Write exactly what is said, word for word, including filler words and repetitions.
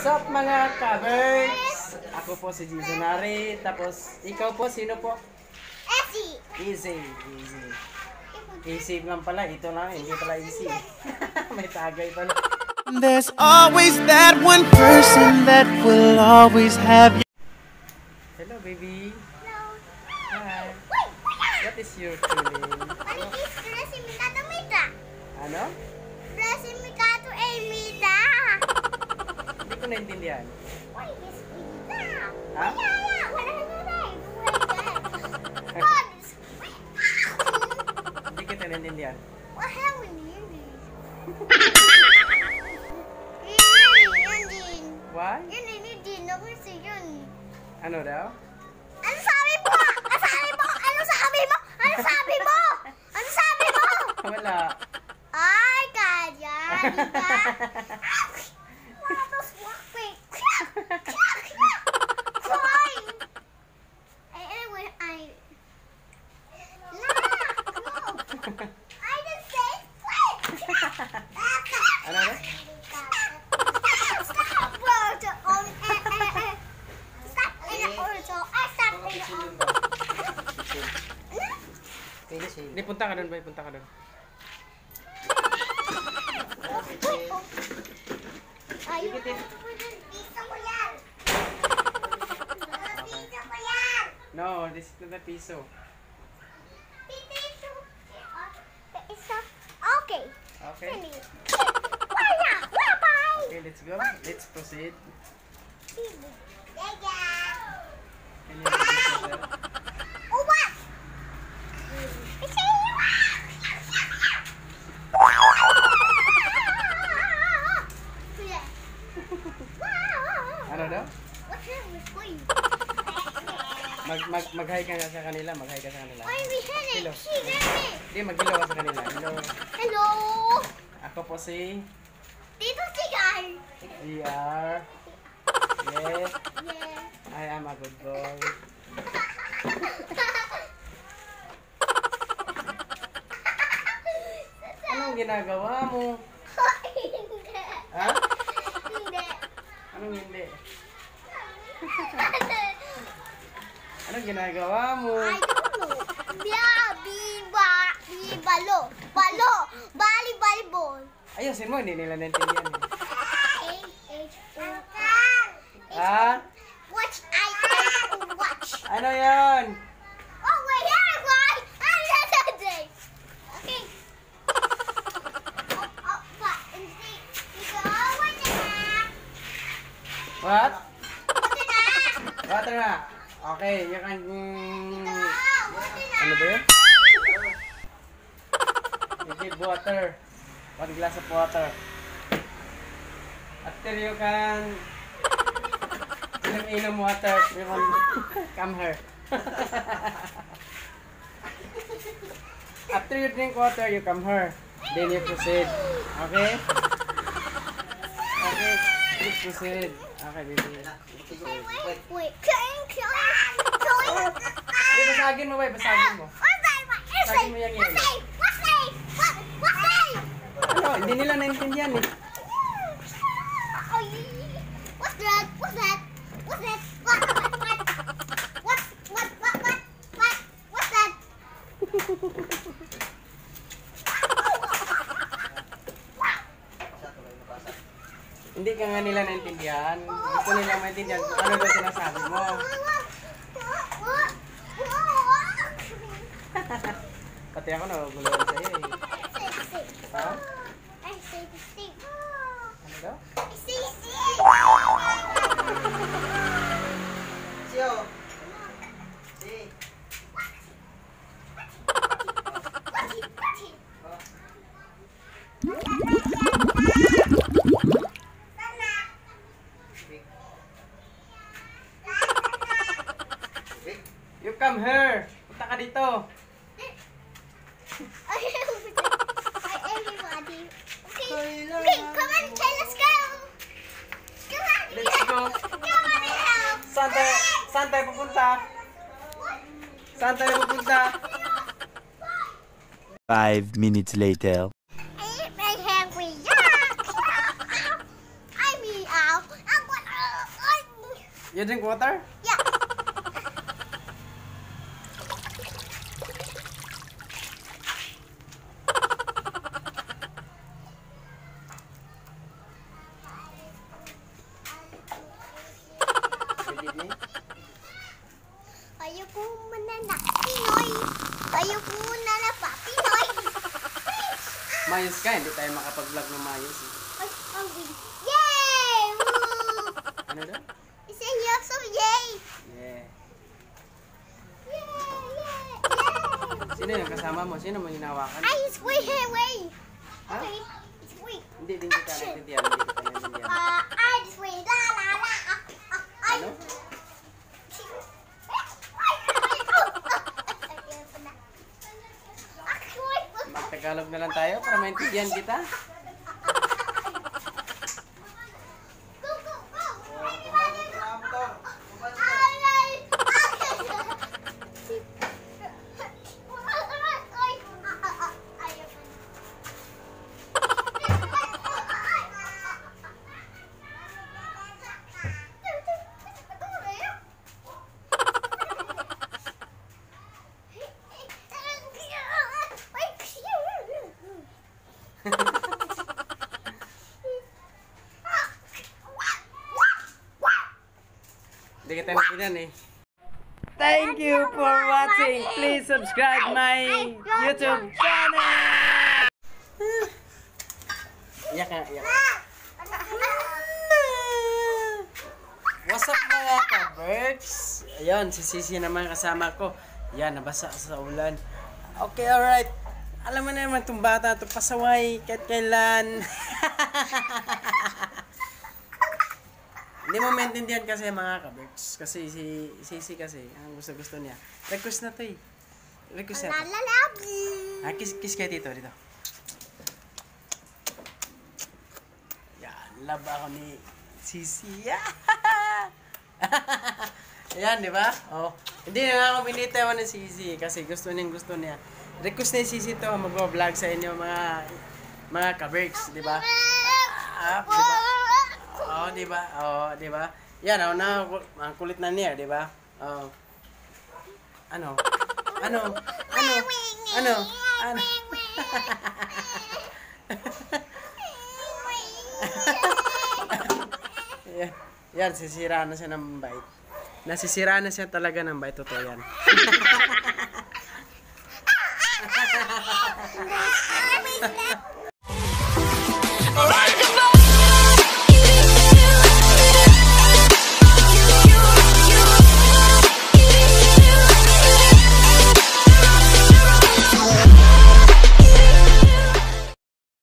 What's up mga ka-birds? Ako po si Jizunari. Tapos ikaw po, sino po? Easy. Easy. Easy. Easy lang pala. Ito lang, hindi pala easy. May tagay pala. There's always that one person that will always have you. Hello baby. Hello. Hi. Wait, What is your feeling? Ano is dressing me kato mita? Ano? Dressing me kato ay mita. Hindi ko naintindihan. Why is mita? Ha? Wala, wala na na. God is Hindi kita naintindihan. what have we needed? Why? Yun, yun, yun, ako kasi yun. Ano daw? Ano sabi mo? Ano sabi mo? Ano sabi mo? Ano sabi mo? Ano sabi mo? Wala. Ay, kaya, di ba? Tapos, wait. Fine. Anyway, I... La! No! I didn't say wait! Ano daw? Stop order on eh, eh, eh. Stop in the order. I stop in the order. Hindi, punta ka doon ba? Punta ka doon. Ayun, dito ko yan. Dito ko yan. No, this is not the piso. Dito. Isa. Okay. Okay. Wala. Bye-bye. Okay, let's go. Let's proceed. Yeah. Can you repeat yourself? Oh, what? It's a Ano daw? What's wrong with you? Mag, mag, mag-hi ka nga sa kanila. Mag-hi ka sa kanila. Why are we heading? Hello. She did me. Hindi, mag-hello ka sa kanila. Hello. Hello. Ako po si Dito si Guy. V R. Yes, Yeah. I am a good boy. Anong ginagawa mo? Hindi. Ha? Hindi. Anong hindi? Anong ginagawa mo? I don't know. Yeah, biba, bibalo, balo, bali, volleyball. Ayusin mo, hindi nila naintindihan. eh. H H O. Ha? Watch, I H O, watch. Ano yan? Oh, wait, here, why? Another day. Okay. Oh, oh, but, and see, you go, what's that? What? What's that? Water na. Okay, you can... Oh, what's Ano that? ba yun? You give water. One glass of water. After you can... Inom water. You can come here. After you drink water, you come here. Then you proceed. Okay? Okay, please proceed. Okay, baby. Wait, wait, wait. Cling, cling, cling. Hey, basagin mo ba? Basagin mo. What's that? What's Sabi mo yung that? yelo. What's that? What? What's that? Ano? Hindi nila naintindihan eh. Oh, yeah. What's that? What's that? What's that? What? What? What? What? What? What? What? What? What's that? Hindi ka nga nila naintindihan. Gusto nila maintindihan kung ano ba sinasabi mo. Pati ako naguguluhan sa'yo eh. Ha? I say the same. Ano daw? I say the same. Siyo! Si! You come here! Punta ka dito! Everybody. Okay. Okay, come on, okay, let's go. Come on. Let's go! Come on, help. Saan tayo, saan tayo pupunta? Saan tayo pupunta? Five minutes later. I'm hungry. Yeah. I mean, I'm You drink water? Yeah. Good evening. Ayoko muna na Pinoy. Ayoko muna na pa Pinoy. Mayos ka, hindi tayo makapag-vlog ng mayos. Eh. Ay, hungry. Yay! Woo! Ano daw? It's a yes of yay! Yeah. Yay! Yay! Yay! Sino yung kasama mo? Sino mo hinawakan? Ay, it's way, hey, way! Ha? Okay, it's way. Hindi din kita naintindihan. Hindi kita naintindihan. Uh, I just way, la la la. Ah, ah, ay. Ano? Mag-Tagalog na lang tayo para maintindihan kita. Go, go, go! Everybody go! Ay, ay! Ay! Ayoko na. Hindi kita naintindihan eh. Thank you for watching. Please subscribe my YouTube channel. Iyak ka, iyak. What's up mga ka-Berks? Ayun, si Sisi naman kasama ko. Yan, nabasa sa ulan. Okay, alright. Alam mo na naman itong bata, itong pasaway, kahit kailan. Hindi mo maintindihan kasi mga ka-Berks. Kasi si Sisi kasi, ang gusto-gusto niya. Request na to eh. Request na to. Lalalabi. Ah, kiss, kiss kayo dito, dito. Yan, love ako ni Sisi. Ayan, di ba? Oh. Hindi na nga ako binitawan ni Sisi kasi gusto niya, gusto niya. Request ni Sisi to, mag-vlog sa inyo mga mga ka-Berks, di ba? Ah, di ba? Oh, di ba? Oh, di ba? Yan, oh, na ang kulit na niya, di ba? Oh. Ano? Ano? Ano? Ano? Ano? Yan, yan, sisira na siya ng bite. Nasisira na siya talaga ng bite. Totoo yan. Mommy,